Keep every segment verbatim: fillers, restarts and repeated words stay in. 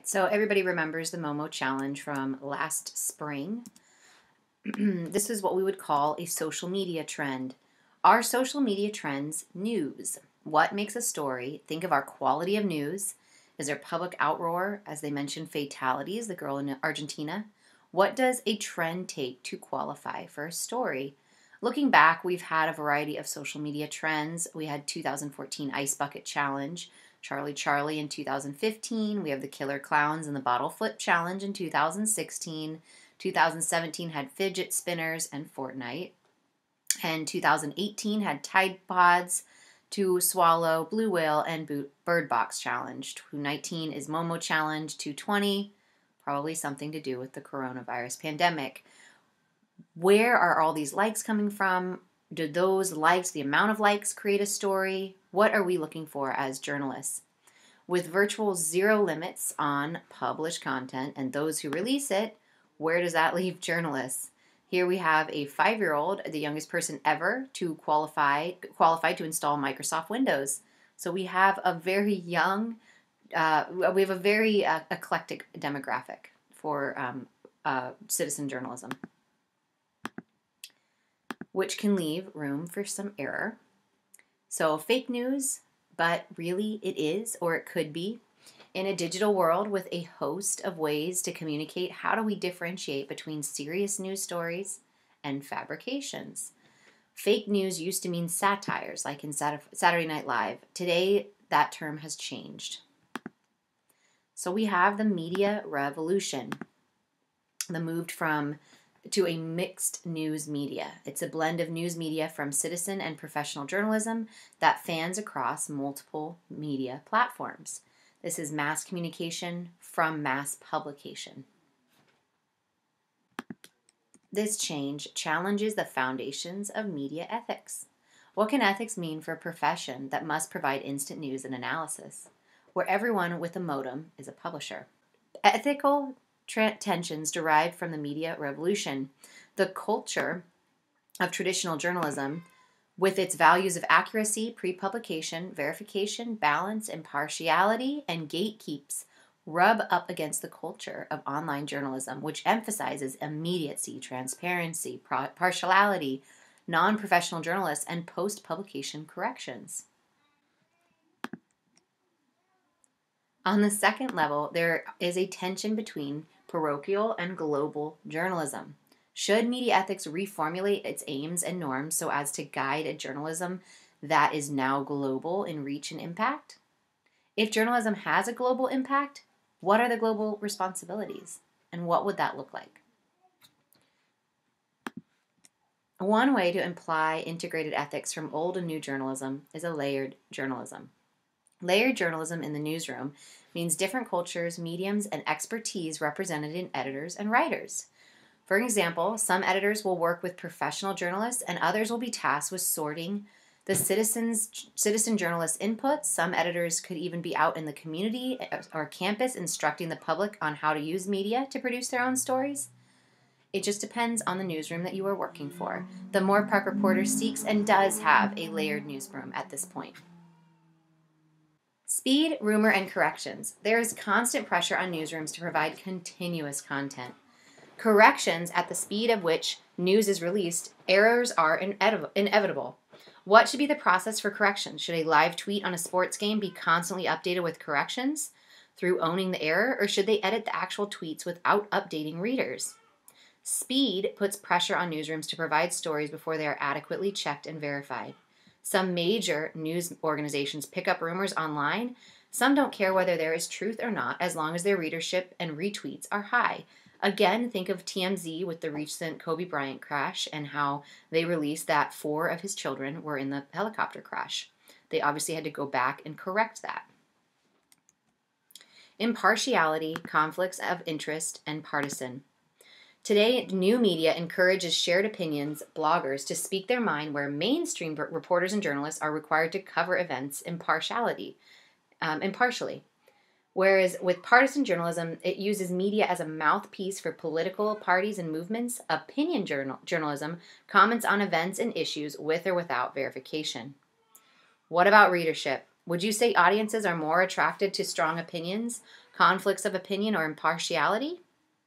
So everybody remembers the Momo challenge from last spring. This is what we would call a social media trend. Are social media trends news? What makes a story? Think of our quality of news. Is there public outroar? As they mentioned, fatalities, the girl in Argentina. What does a trend take to qualify for a story? Looking back, we've had a variety of social media trends. We had two thousand fourteen Ice Bucket Challenge, Charlie Charlie in two thousand fifteen. We have the Killer Clowns and the Bottle Flip Challenge in two thousand sixteen. two thousand seventeen had fidget spinners and Fortnite. And two thousand eighteen had Tide Pods to swallow, Blue Whale, and Bird Box Challenge. twenty nineteen is Momo Challenge. twenty twenty, probably something to do with the coronavirus pandemic. Where are all these likes coming from? Do those likes, the amount of likes, create a story? What are we looking for as journalists? With virtual zero limits on published content and those who release it, where does that leave journalists? Here we have a five-year-old, the youngest person ever to qualify qualify to install Microsoft Windows. So we have a very young, uh, we have a very uh, eclectic demographic for um, uh, citizen journalism, which can leave room for some error. So fake news, but really it is, or it could be. In a digital world with a host of ways to communicate, how do we differentiate between serious news stories and fabrications? Fake news used to mean satires, like in Saturday Night Live. Today, that term has changed. So we have the media revolution, the moved from to a mixed news media. It's a blend of news media from citizen and professional journalism that fans across multiple media platforms. This is mass communication from mass publication. This change challenges the foundations of media ethics. What can ethics mean for a profession that must provide instant news and analysis, where everyone with a modem is a publisher? Ethical tensions derived from the media revolution. The culture of traditional journalism, with its values of accuracy, pre-publication, verification, balance, impartiality, and gatekeeps, rub up against the culture of online journalism, which emphasizes immediacy, transparency, partiality, non-professional journalists, and post-publication corrections. On the second level, there is a tension between parochial and global journalism. Should media ethics reformulate its aims and norms so as to guide a journalism that is now global in reach and impact? If journalism has a global impact, what are the global responsibilities? And what would that look like? One way to imply integrated ethics from old and new journalism is a layered journalism. Layered journalism in the newsroom means different cultures, mediums, and expertise represented in editors and writers. For example, some editors will work with professional journalists and others will be tasked with sorting the citizens, citizen journalists' input. Some editors could even be out in the community or campus instructing the public on how to use media to produce their own stories. It just depends on the newsroom that you are working for. The Moore Park Reporter seeks and does have a layered newsroom at this point. Speed, rumor, and corrections. There is constant pressure on newsrooms to provide continuous content. Corrections at the speed of which news is released, errors are inevitable. What should be the process for corrections? Should a live tweet on a sports game be constantly updated with corrections through owning the error, or should they edit the actual tweets without updating readers? Speed puts pressure on newsrooms to provide stories before they are adequately checked and verified. Some major news organizations pick up rumors online. Some don't care whether there is truth or not, as long as their readership and retweets are high. Again, think of T M Z with the recent Kobe Bryant crash and how they released that four of his children were in the helicopter crash. They obviously had to go back and correct that. Impartiality, conflicts of interest, and partisan. Today, new media encourages shared opinions, bloggers, to speak their mind, where mainstream reporters and journalists are required to cover events impartiality, um, impartially. Whereas with partisan journalism, it uses media as a mouthpiece for political parties and movements. Opinion journal- journalism comments on events and issues with or without verification. What about readership? Would you say audiences are more attracted to strong opinions, conflicts of opinion or impartiality.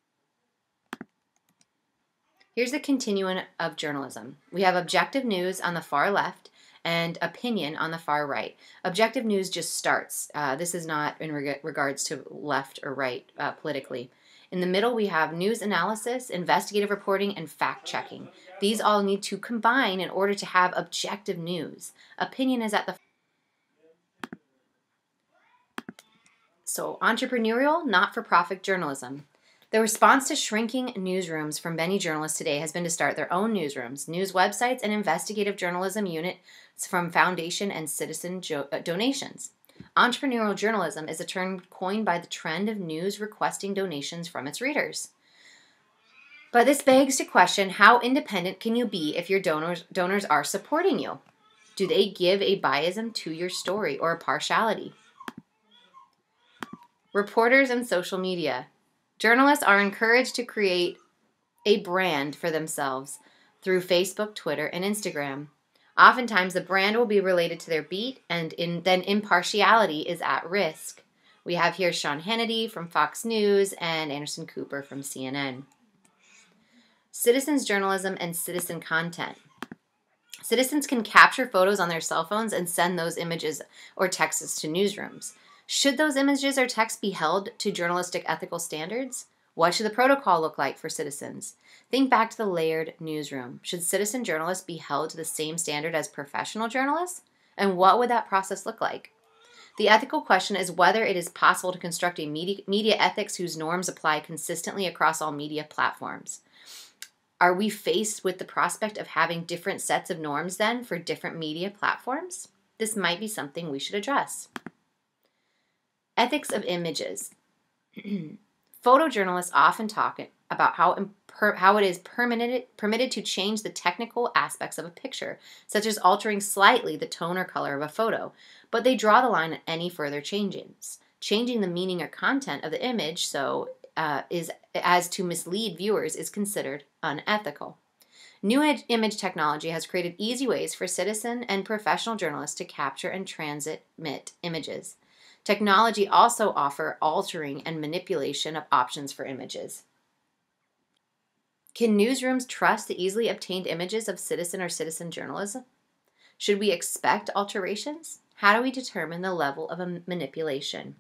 Here's the continuum of journalism. We have objective news on the far left and opinion on the far right. Objective news just starts. Uh, this is not in reg- regards to left or right uh, politically. In the middle, we have news analysis, investigative reporting, and fact-checking. These all need to combine in order to have objective news. Opinion is at the So, entrepreneurial, not-for-profit journalism. The response to shrinking newsrooms from many journalists today has been to start their own newsrooms, news websites, and investigative journalism units from foundation and citizen jo- uh, donations. Entrepreneurial journalism is a term coined by the trend of news requesting donations from its readers. But this begs to question, how independent can you be if your donors, donors are supporting you? Do they give a biasm to your story or a partiality? Reporters and social media. Journalists are encouraged to create a brand for themselves through Facebook, Twitter, and Instagram. Oftentimes, the brand will be related to their beat, and in, then impartiality is at risk. We have here Sean Hannity from Fox News and Anderson Cooper from C N N. Citizens journalism and citizen content. Citizens can capture photos on their cell phones and send those images or texts to newsrooms. Should those images or texts be held to journalistic ethical standards? What should the protocol look like for citizens? Think back to the layered newsroom. Should citizen journalists be held to the same standard as professional journalists? And what would that process look like? The ethical question is whether it is possible to construct a media, media ethics whose norms apply consistently across all media platforms. Are we faced with the prospect of having different sets of norms then for different media platforms? This might be something we should address. Ethics of images. Photojournalists often talk about how imper- how it is permitted, permitted to change the technical aspects of a picture, such as altering slightly the tone or color of a photo, but they draw the line at any further changes. Changing the meaning or content of the image so uh, is as to mislead viewers is considered unethical. New ed- image technology has created easy ways for citizen and professional journalists to capture and transmit images. Technology also offers altering and manipulation of options for images. Can newsrooms trust the easily obtained images of citizen or citizen journalism? Should we expect alterations? How do we determine the level of a manipulation?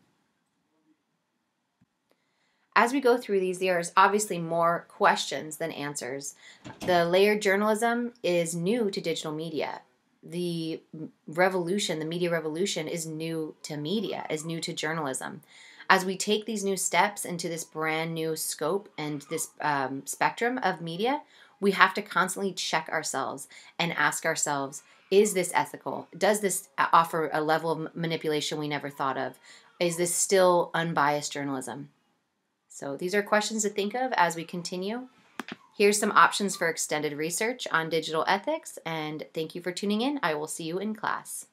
As we go through these, there's obviously more questions than answers. The layered journalism is new to digital media. The revolution, the media revolution is new to media, is new to journalism. As we take these new steps into this brand new scope and this um, spectrum of media, we have to constantly check ourselves and ask ourselves, is this ethical? Does this offer a level of manipulation we never thought of? Is this still unbiased journalism? So these are questions to think of as we continue. Here's some options for extended research on digital ethics, and thank you for tuning in. I will see you in class.